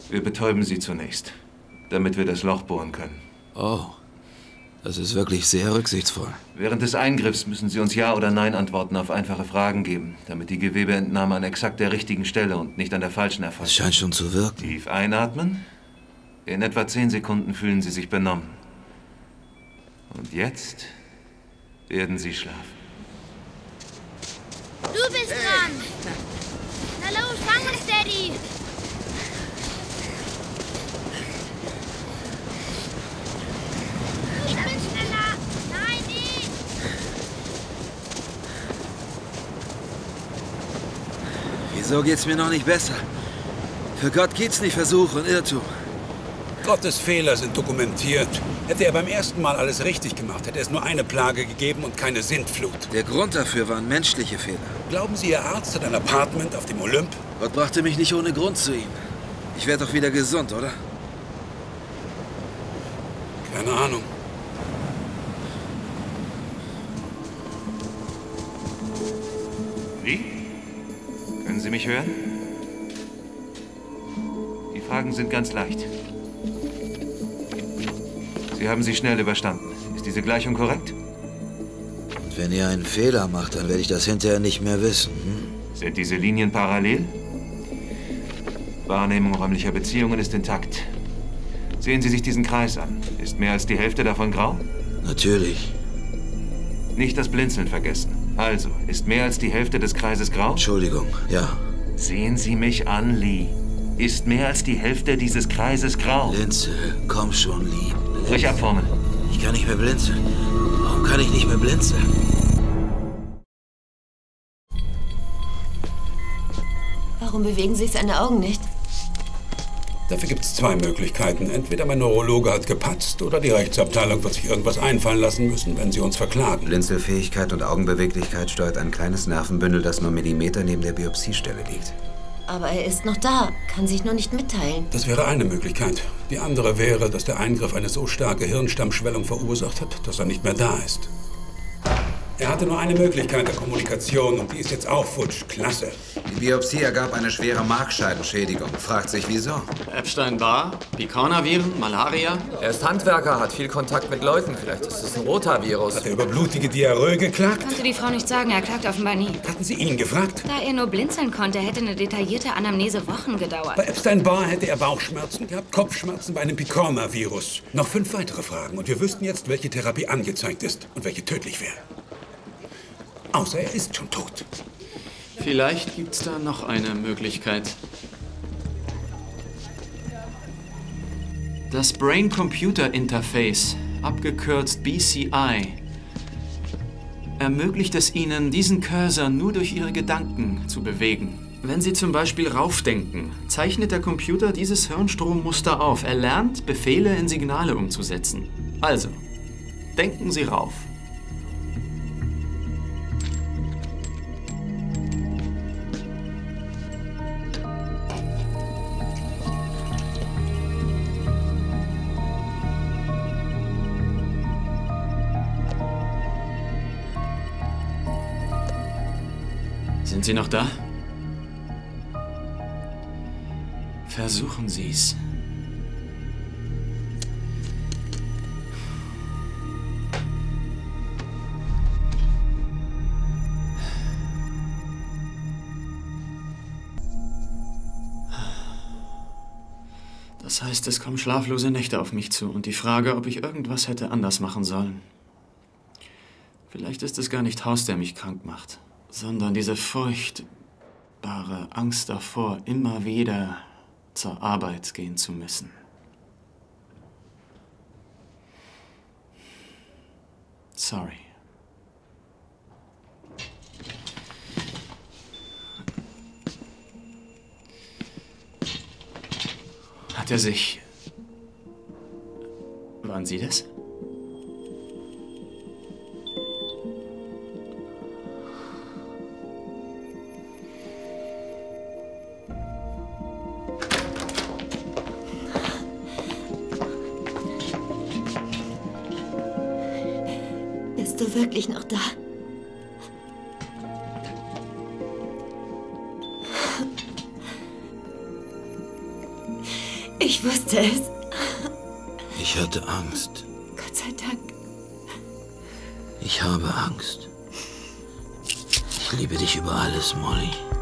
Wir betäuben Sie zunächst, damit wir das Loch bohren können. Oh, das ist wirklich sehr rücksichtsvoll. Während des Eingriffs müssen Sie uns Ja- oder Nein-Antworten auf einfache Fragen geben, damit die Gewebeentnahme an exakt der richtigen Stelle und nicht an der falschen erfolgt. Es scheint schon zu wirken. Tief einatmen. In etwa 10 Sekunden fühlen Sie sich benommen. Und jetzt werden Sie schlafen. Du bist dran! Na los, fang uns, Daddy! Ich bin schneller! Nein, ich! Wieso geht's mir noch nicht besser? Für Gott gibt's nicht Versuch und Irrtum. Gottes Fehler sind dokumentiert. Hätte er beim ersten Mal alles richtig gemacht, hätte es nur eine Plage gegeben und keine Sintflut. Der Grund dafür waren menschliche Fehler. Glauben Sie, Ihr Arzt hat ein Apartment auf dem Olymp? Gott brachte mich nicht ohne Grund zu ihm. Ich werde doch wieder gesund, oder? Keine Ahnung. Wie? Können Sie mich hören? Die Fragen sind ganz leicht. Sie haben sie schnell überstanden. Ist diese Gleichung korrekt? Und wenn ihr einen Fehler macht, dann werde ich das hinterher nicht mehr wissen. Sind diese Linien parallel? Wahrnehmung räumlicher Beziehungen ist intakt. Sehen Sie sich diesen Kreis an. Ist mehr als die Hälfte davon grau? Natürlich. Nicht das Blinzeln vergessen. Also, ist mehr als die Hälfte des Kreises grau? Entschuldigung, ja. Sehen Sie mich an, Lee. Ist mehr als die Hälfte dieses Kreises grau? Blinzel, komm schon, lieb. Brich ab, Formel. Ich kann nicht mehr blinzeln. Warum kann ich nicht mehr blinzeln? Warum bewegen sich seine Augen nicht? Dafür gibt es zwei Möglichkeiten. Entweder mein Neurologe hat gepatzt oder die Rechtsabteilung wird sich irgendwas einfallen lassen müssen, wenn sie uns verklagen. Blinzelfähigkeit und Augenbeweglichkeit steuert ein kleines Nervenbündel, das nur Millimeter neben der Biopsiestelle liegt. Aber er ist noch da, kann sich nur nicht mitteilen. Das wäre eine Möglichkeit. Die andere wäre, dass der Eingriff eine so starke Hirnstammschwellung verursacht hat, dass er nicht mehr da ist. Er hatte nur eine Möglichkeit der Kommunikation und die ist jetzt auch futsch. Klasse. Die Biopsie ergab eine schwere Markscheidenschädigung. Fragt sich, wieso? Epstein-Barr, Picorna-Viren, Malaria. Er ist Handwerker, hat viel Kontakt mit Leuten. Vielleicht ist es ein Rotavirus. Hat er über blutige Diarrhoe geklagt? Konnte die Frau nicht sagen, er klagt offenbar nie. Hatten Sie ihn gefragt? Da er nur blinzeln konnte, hätte eine detaillierte Anamnese Wochen gedauert. Bei Epstein-Barr hätte er Bauchschmerzen gehabt, Kopfschmerzen bei einem Picorna-Virus. Noch 5 weitere Fragen und wir wüssten jetzt, welche Therapie angezeigt ist und welche tödlich wäre. Außer er ist schon tot. Vielleicht gibt's da noch eine Möglichkeit. Das Brain-Computer-Interface, abgekürzt BCI, ermöglicht es Ihnen, diesen Cursor nur durch Ihre Gedanken zu bewegen. Wenn Sie zum Beispiel raufdenken, zeichnet der Computer dieses Hirnstrommuster auf. Er lernt, Befehle in Signale umzusetzen. Also, denken Sie rauf. Sind Sie noch da? Versuchen Sie's. Das heißt, es kommen schlaflose Nächte auf mich zu und die Frage, ob ich irgendwas hätte anders machen sollen. Vielleicht ist es gar nicht Haus, der mich krank macht, sondern diese furchtbare Angst davor, immer wieder zur Arbeit gehen zu müssen. Sorry. Hat er sich... Waren Sie das? Bist du wirklich noch da? Ich wusste es. Ich hatte Angst. Gott sei Dank. Ich habe Angst. Ich liebe dich über alles, Molly.